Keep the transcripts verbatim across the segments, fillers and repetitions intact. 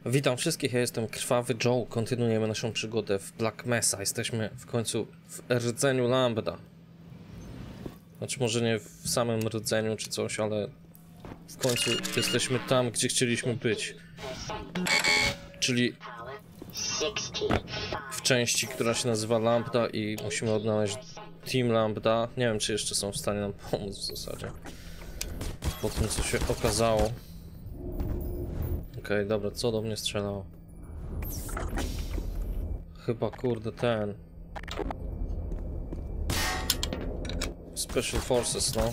Witam wszystkich, ja jestem Krwawy Joe. Kontynuujemy naszą przygodę w Black Mesa. Jesteśmy w końcu w rdzeniu Lambda. Znaczy może nie w samym rdzeniu czy coś, ale w końcu jesteśmy tam, gdzie chcieliśmy być. Czyli w części, która się nazywa Lambda i musimy odnaleźć Team Lambda. Nie wiem, czy jeszcze są w stanie nam pomóc w zasadzie. Po tym, co się okazało. Okej, okay, dobra, co do mnie strzelało? Chyba, kurde, ten... Special Forces, no.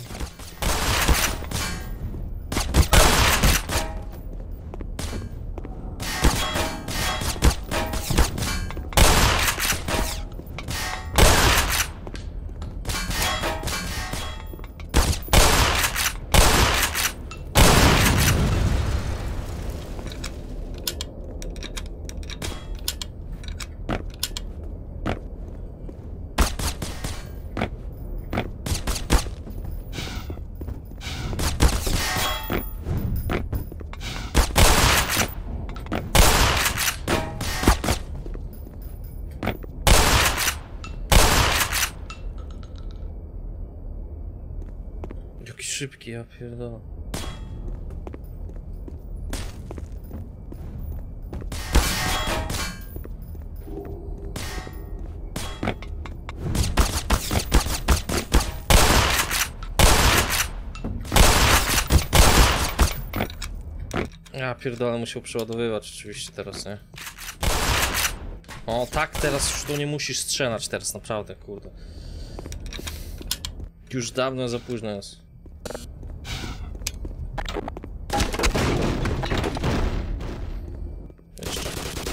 Jaki szybki, ja pierdolę. Ja pierdolę, musiał przeładowywać oczywiście teraz, nie? O tak, teraz już tu nie musisz strzelać teraz, naprawdę, kurde. Już dawno za późno jest. Jeszcze.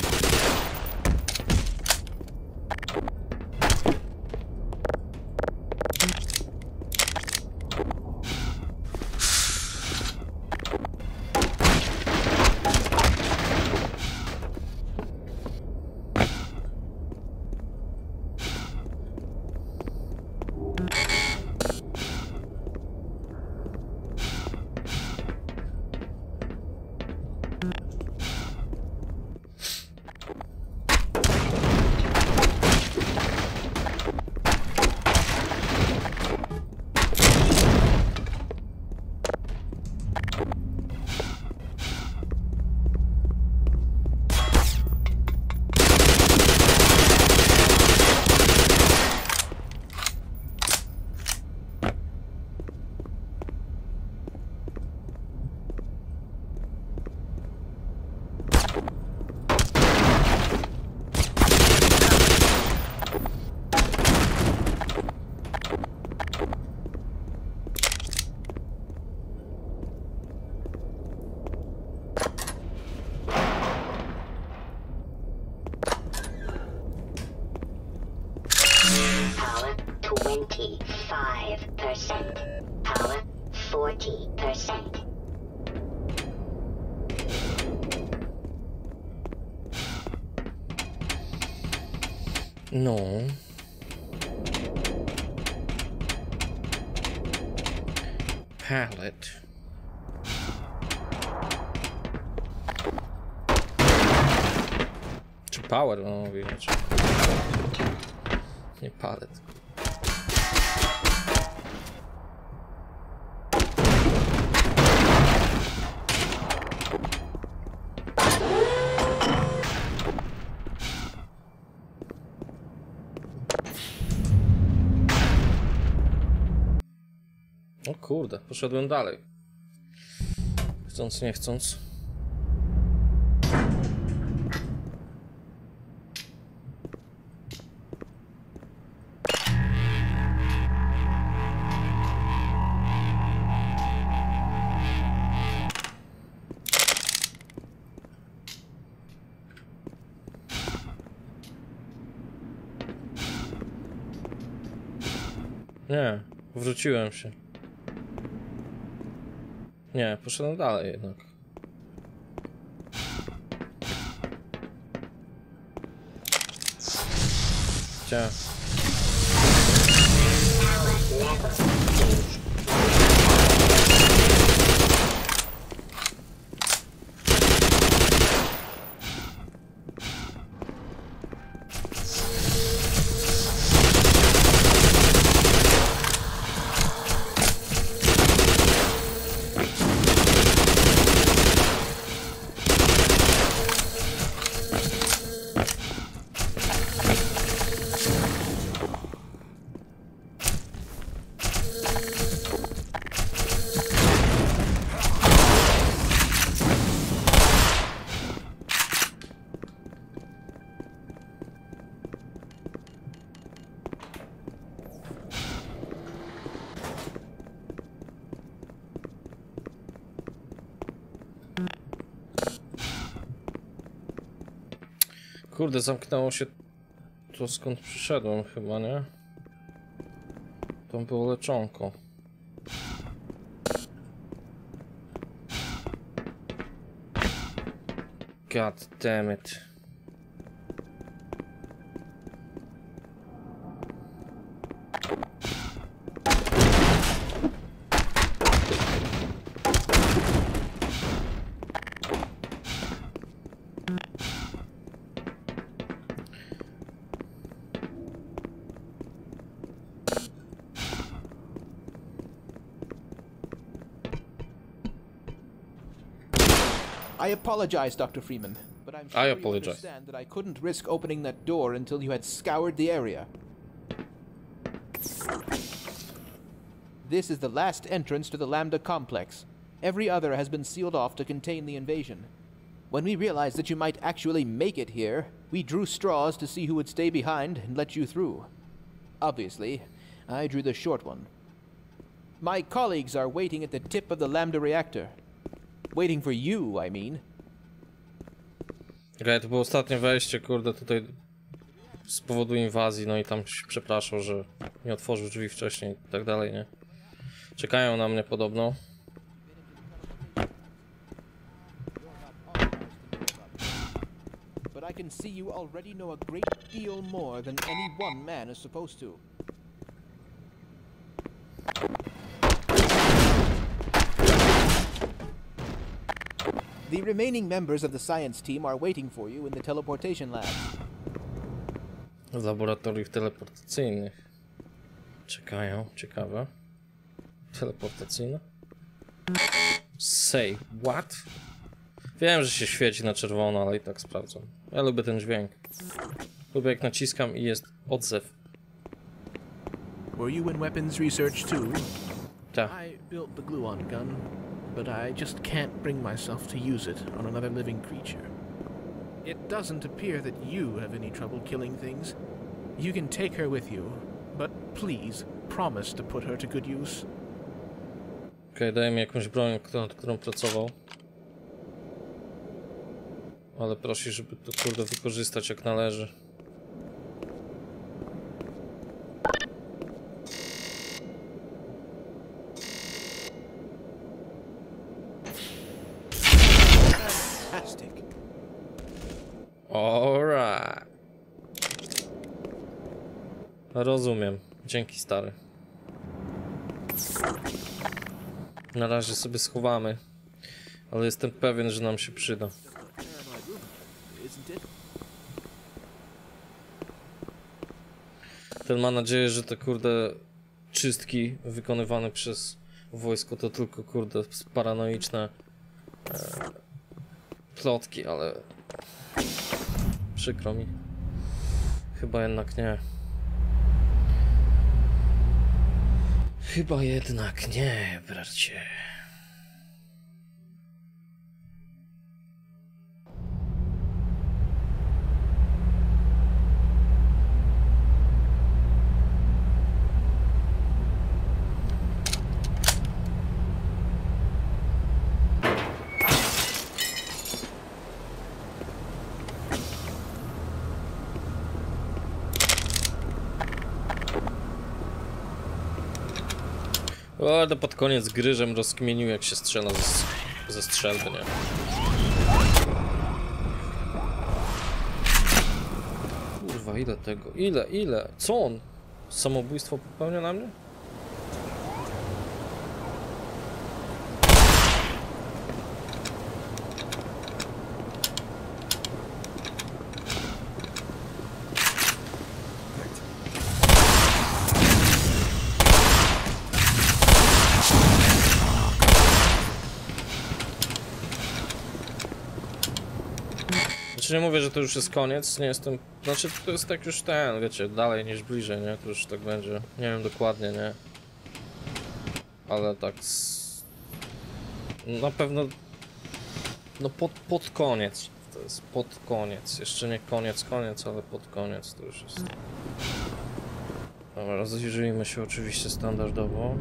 twenty-five percent. Power forty percent. No. Pallet. Czy power? No, widać. Nie pallet. O kurde, poszedłem dalej. Chcąc, nie chcąc. Nie, wróciłem się. Nie, poszedłem dalej jednak. Gdzie? Kurde, zamknęło się to, skąd przyszedłem chyba, nie? Tam było leczonko. God damn it. I apologize, Doctor Freeman, but I'm sure I you apologize. understand that I couldn't risk opening that door until you had scoured the area. This is the last entrance to the Lambda complex. Every other has been sealed off to contain the invasion. When we realized that you might actually make it here, we drew straws to see who would stay behind and let you through. Obviously, I drew the short one. My colleagues are waiting at the tip of the Lambda reactor. Waiting for you, I mean. Okej, to było ostatnie wejście, kurde, tutaj z powodu inwazji, no i tam się przepraszał, że nie otworzył drzwi wcześniej i tak dalej, nie? Czekają na mnie podobno. But I can see you already know a great deal more than any one man is supposed to. The remaining members of the science team are waiting for you in the teleportation lab. Z laboratoriów teleportacyjnych. Czekają, ciekawe. Teleportacyjne? Say what? Wiem, że się świeci na czerwono, ale i tak sprawdzam. Ja lubię ten dźwięk. Lubię jak naciskam i jest odzew. Were you in weapons research too? Tak. I built the gluon gun, but I just can't bring myself to use it on another living creature. It doesn't appear that you have any trouble killing things. You can take her with you, but please promise to put her to good use. Okej, okay, daje mi jakąś broń, nad którą pracował. Ale prosi, żeby to kurde wykorzystać jak należy. Fantastic. Alright. Rozumiem. Dzięki, stary. Na razie sobie schowamy. Ale jestem pewien, że nam się przyda. Isn't it? Ten ma nadzieję, że te kurde czystki wykonywane przez wojsko to tylko kurde paranoiczne e, plotki, ale przykro mi. Chyba jednak nie. Chyba jednak nie, bracie. O, to pod koniec gry, żem rozkmienił, jak się strzela ze, ze strzelby, nie? Kurwa, ile tego? Ile, ile? Co on? Samobójstwo popełnia na mnie? Znaczy nie mówię, że to już jest koniec, nie jestem... Znaczy to jest tak już ten, wiecie, dalej niż bliżej, nie? To już tak będzie. Nie wiem dokładnie, nie? Ale tak... Z... Na pewno... No pod, pod koniec. To jest pod koniec. Jeszcze nie koniec, koniec, ale pod koniec to już jest. Dobra, rozejrzyjmy się oczywiście standardowo.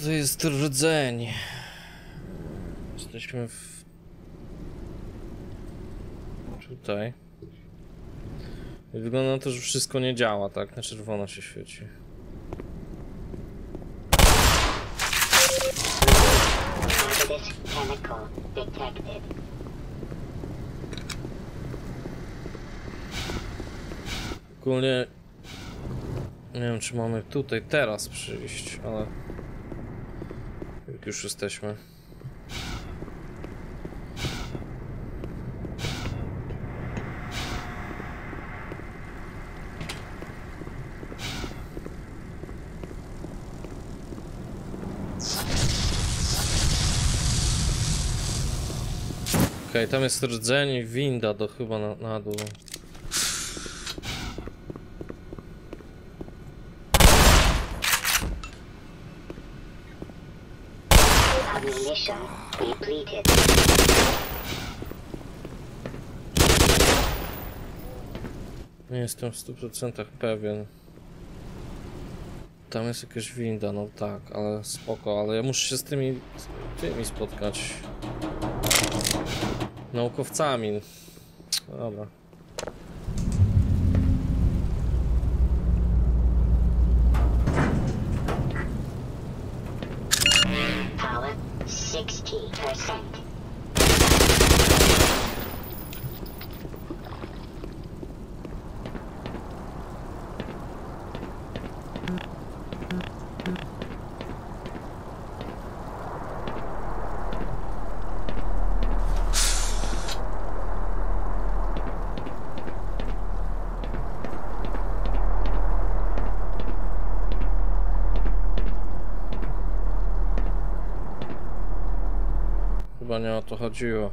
to jest rdzeń. Jesteśmy w... tutaj. I wygląda na to, że wszystko nie działa, tak? Na czerwono się świeci. Hazardous chemical detected. Ogólnie... nie wiem, czy mamy tutaj teraz przyjść, ale... jak już jesteśmy. Okej, okay, tam jest rdzeń i winda do chyba na, na dół. Ammunition depleted. Nie jestem w stu procentach pewien. Tam jest jakaś winda, no tak, ale spoko, ale ja muszę się z tymi, z tymi spotkać. Naukowcami. Dobra. Power sixty percent. Chyba nie o to chodziło.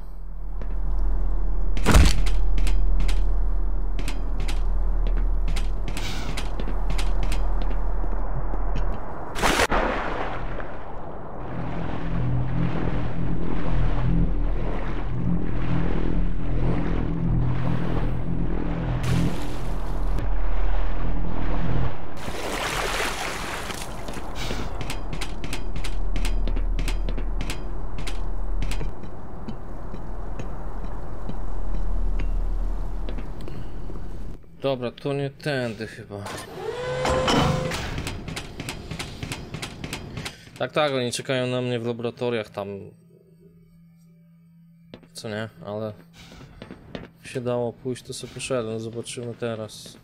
Dobra, to nie tędy chyba. Tak, tak, oni czekają na mnie w laboratoriach tam. Co nie, ale się dało pójść, to sobie poszedłem, zobaczymy teraz.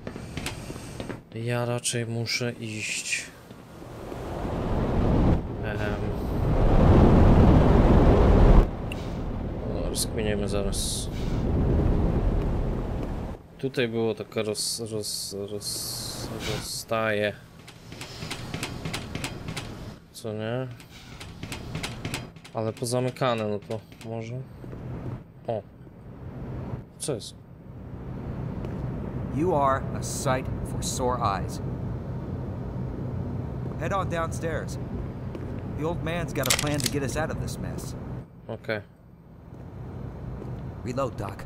Ja raczej muszę iść. Ehm. No, rozkminiemy zaraz. Tutaj było taka roz, roz, roz, rozstaje. Co nie? Ale pozamykane, no to może. O. Co jest? You are a sight for sore eyes. Head on downstairs. The old man's got a plan to get us out of this mess. Okej. Reload, Doc.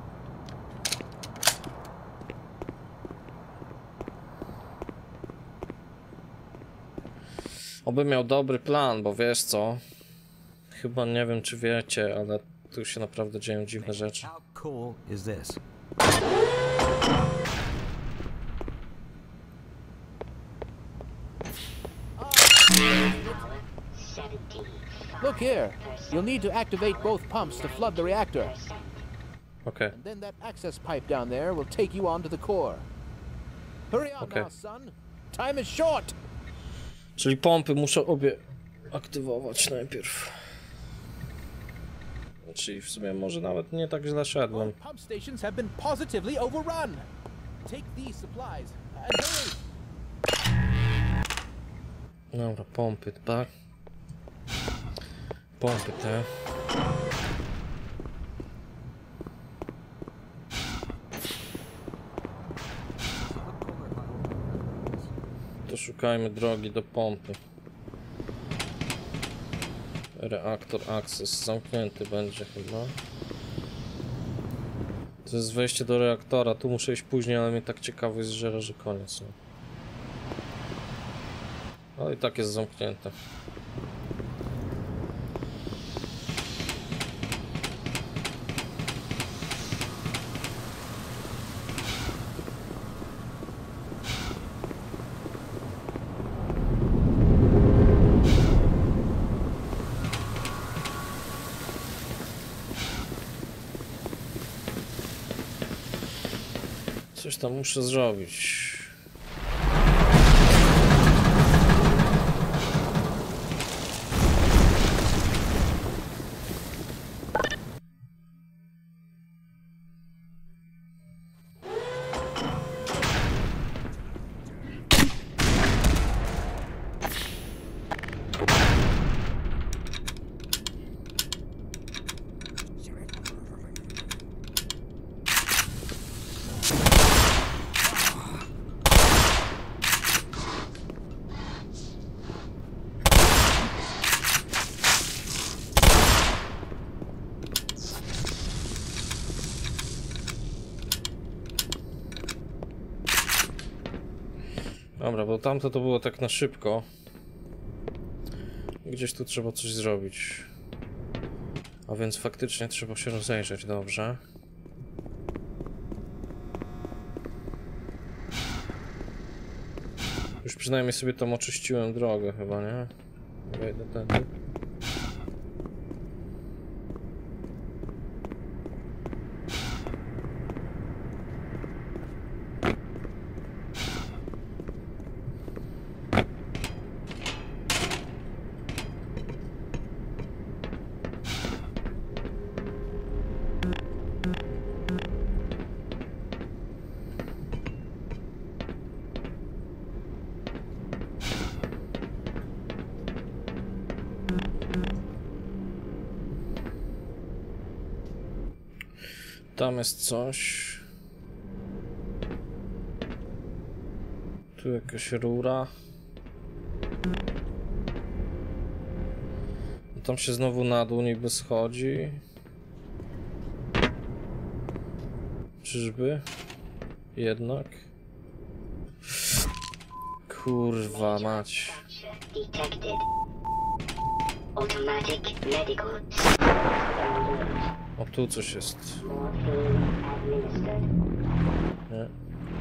Oby miał dobry plan, bo wiesz co? Chyba nie wiem, czy wiecie, ale tu się naprawdę dzieją dziwne rzeczy. How cool is this? Look here. You'll need to activate both pumps to flood the reactor. Okej. And then that access pipe down there will take you onto the core. Hurry on Okay. now, son. Time is short. Czyli pompy muszę obie aktywować najpierw. Czyli w sumie może nawet nie tak źle szedłem. Both pump stations have been positively overrun. Take these supplies and hurry. Dobra, pompy, tak? Pompy te. To szukajmy drogi do pompy. Reaktor access zamknięty będzie chyba. To jest wejście do reaktora. Tu muszę iść później, ale mnie tak ciekawy zżera, że koniec. No. Ale i tak jest zamknięte. Coś tam muszę zrobić. Dobra, bo tamto to było tak na szybko. Gdzieś tu trzeba coś zrobić. A więc faktycznie trzeba się rozejrzeć dobrze. Już przynajmniej sobie tam oczyściłem drogę chyba, nie? Wejdę tędy. Tam jest coś. Tu jakaś rura. Tam się znowu na dół niby schodzi. Czyżby? Jednak. Kurwa mać. Detected. Automatic medical. O, tu coś jest. Morphine administered. Nie.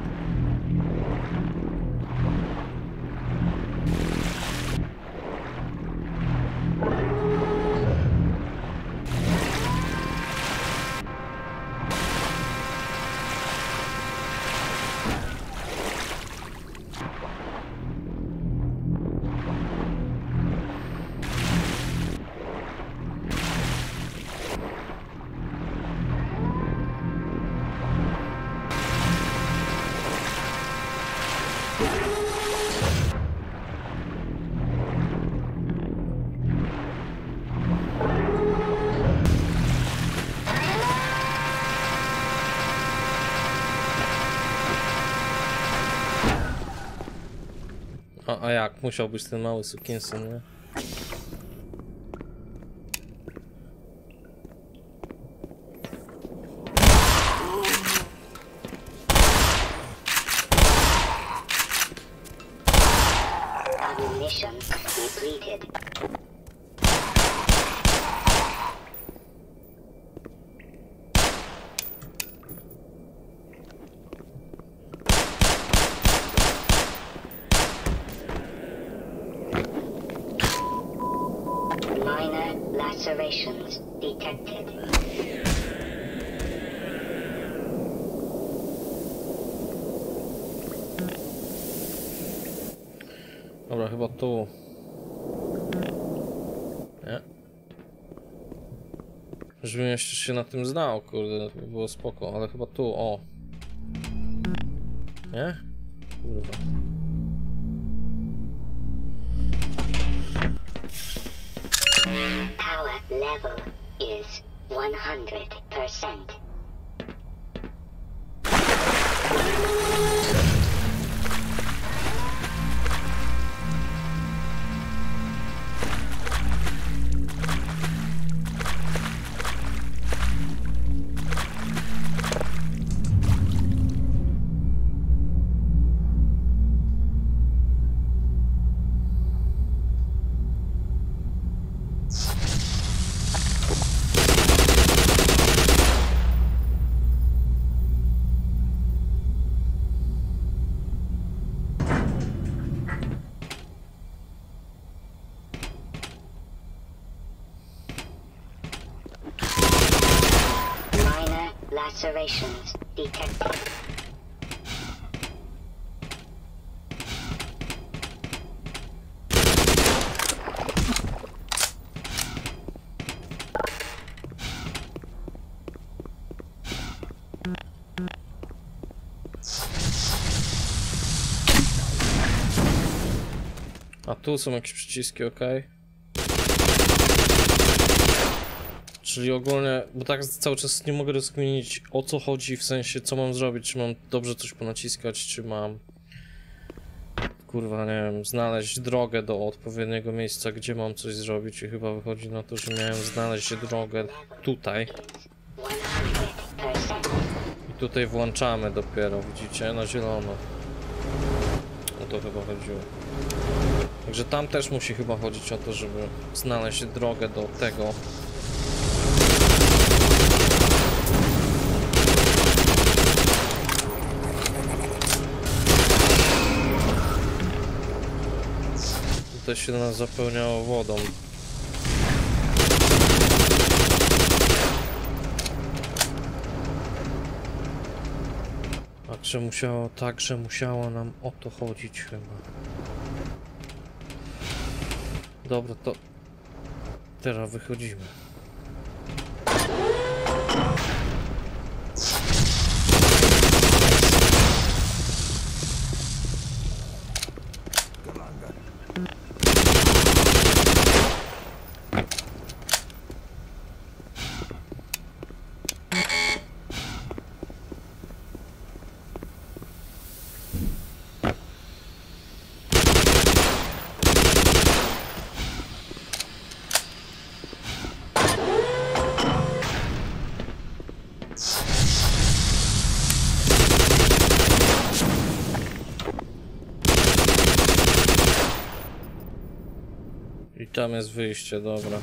A, a jak? Musiał być ten mały sukinsyn, nie? Ammunition depleted. Minor lacerations detected. Dobra, chyba tu. Nie. Żebym jeszcze się na tym znał, kurde, to by było spoko, ale chyba tu, o. Nie? Kurwa. Power level is one hundred percent. Minor lacerations detected. tu są jakieś przyciski, ok. Czyli ogólnie, bo tak cały czas nie mogę rozkminić, o co chodzi, w sensie co mam zrobić, czy mam dobrze coś ponaciskać, czy mam, kurwa, nie wiem, znaleźć drogę do odpowiedniego miejsca, gdzie mam coś zrobić i chyba wychodzi na to, że miałem znaleźć drogę tutaj. I tutaj włączamy dopiero, widzicie, na zielono. O to chyba chodziło. Także tam też musi chyba chodzić o to, żeby znaleźć drogę do tego. Tutaj się nas zapełniało wodą. Także musiało, także musiało nam o to chodzić chyba. Dobra, to teraz wychodzimy. I tam jest wyjście, dobra.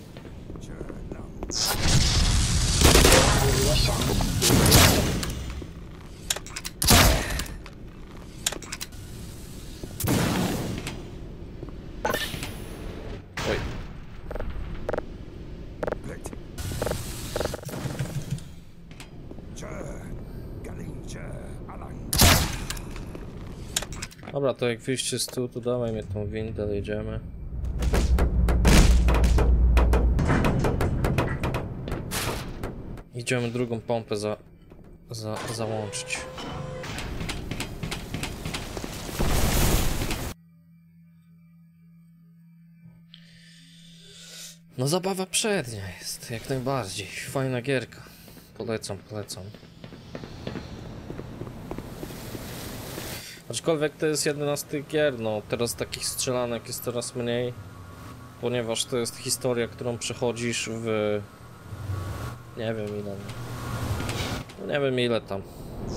Oj. Dobra, to jak wyjście z tu, to dawaj mnie tą windę, jedziemy. Idziemy drugą pompę za, za, załączyć. No zabawa przednia jest, jak najbardziej. Fajna gierka. Polecam, polecam. Aczkolwiek to jest jedna z tych gier, no teraz takich strzelanek jest coraz mniej. Ponieważ to jest historia, którą przechodzisz w... Nie wiem ile. No nie wiem ile tam.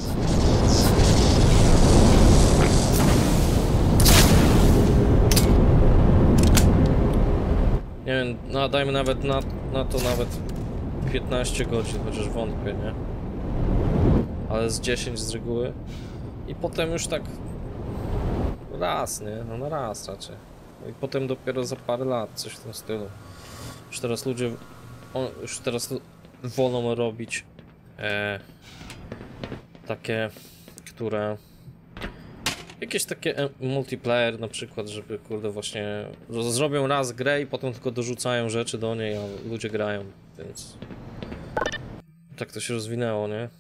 Nie wiem, no dajmy nawet na, na to nawet piętnaście godzin, chociaż wątpię, nie? Ale z dziesięć z reguły. I potem już tak raz, nie? No na raz raczej. I potem dopiero za parę lat, coś w tym stylu. Już teraz ludzie... O, już teraz wolą robić e, takie, które... Jakieś takie multiplayer na przykład, żeby kurde właśnie zrobią raz grę i potem tylko dorzucają rzeczy do niej, a ludzie grają, więc tak to się rozwinęło, nie?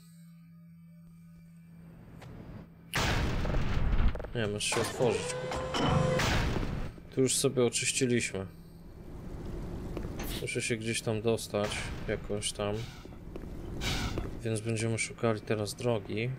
Nie wiem, muszę się otworzyć. Tu już sobie oczyściliśmy. Muszę się gdzieś tam dostać, jakoś tam. Więc będziemy szukali teraz drogi.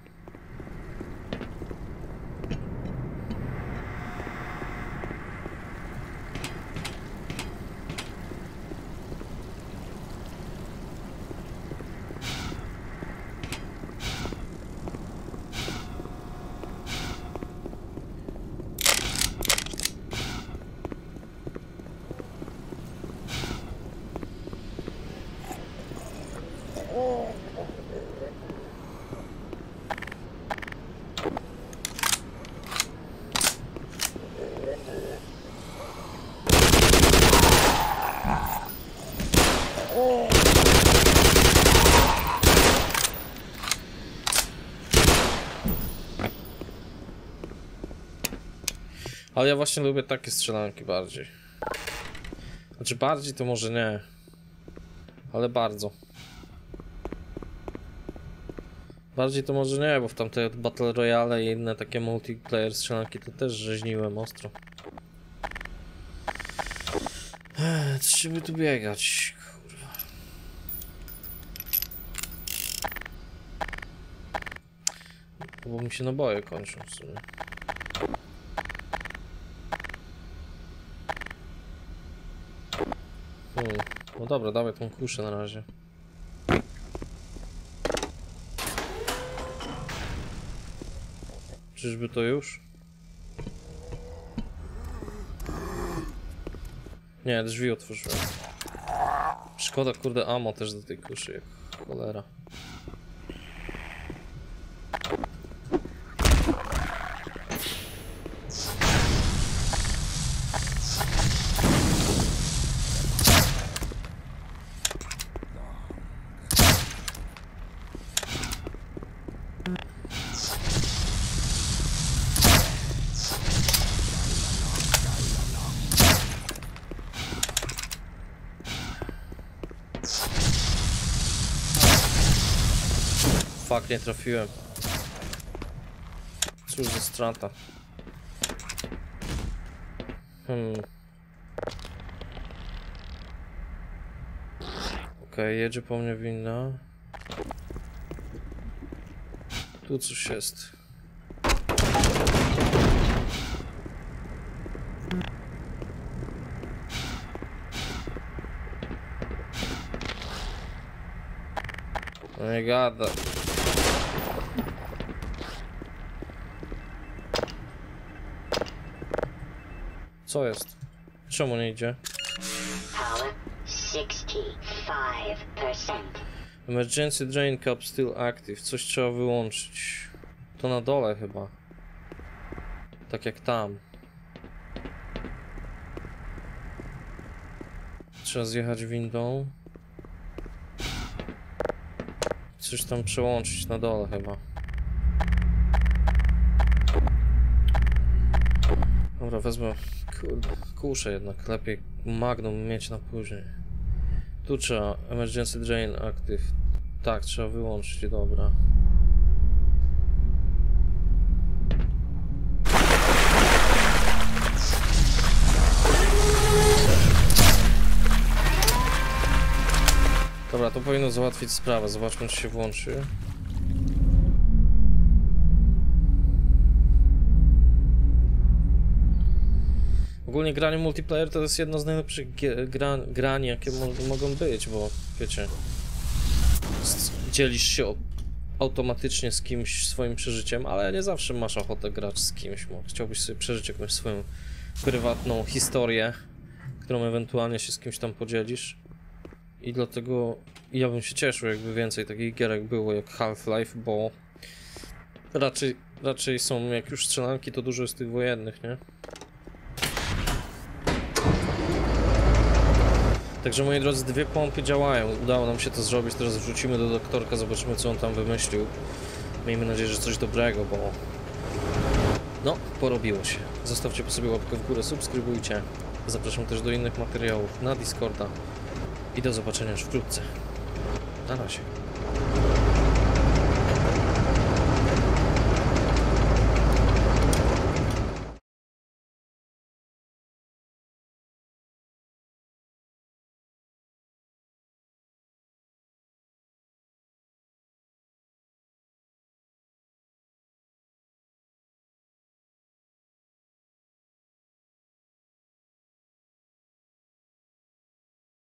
Ale ja właśnie lubię takie strzelanki bardziej. Znaczy bardziej to może nie. Ale bardzo. Bardziej to może nie, bo w tamte Battle Royale i inne takie multiplayer strzelanki to też rzeźniłem ostro. Trzeba tu biegać, kurwa. Bo mi się naboje kończą w sumie. Hmm. No dobra, dawaj tą kuszę na razie. Czyżby to już? Nie, drzwi otworzyłem. Szkoda, kurde, ammo też do tej kuszy, jak cholera. Fuck, nie trafiłem. Cóż za strata. Hmm. Okej, okay, jedzie po mnie winda. Tu coś jest. No nie gada. Co jest? Czemu nie idzie? Power sixty-five percent. Emergency drain cap still active. Coś trzeba wyłączyć. To na dole chyba. Tak jak tam. Trzeba zjechać windą. Coś tam przełączyć na dole chyba. Dobra, wezmę. Kurde, kuszę jednak. Lepiej Magnum mieć na później. Tu trzeba emergency drain active. Tak, trzeba wyłączyć, dobra. Dobra, to powinno załatwić sprawę. Zobaczmy, czy się włączy. Ogólnie granie multiplayer to jest jedno z najlepszych gra grań, jakie mo mogą być, bo wiecie, dzielisz się automatycznie z kimś swoim przeżyciem, ale nie zawsze masz ochotę grać z kimś, bo chciałbyś sobie przeżyć jakąś swoją prywatną historię, którą ewentualnie się z kimś tam podzielisz. I dlatego ja bym się cieszył, jakby więcej takich gierek było jak Half-Life, bo raczej, raczej są, jak już strzelanki, to dużo jest tych wojennych, nie? Także moi drodzy, dwie pompy działają. Udało nam się to zrobić. Teraz wrzucimy do doktorka, zobaczymy, co on tam wymyślił. Miejmy nadzieję, że coś dobrego, bo no, porobiło się. Zostawcie po sobie łapkę w górę, subskrybujcie. Zapraszam też do innych materiałów na Discorda. I do zobaczenia już wkrótce. Na razie.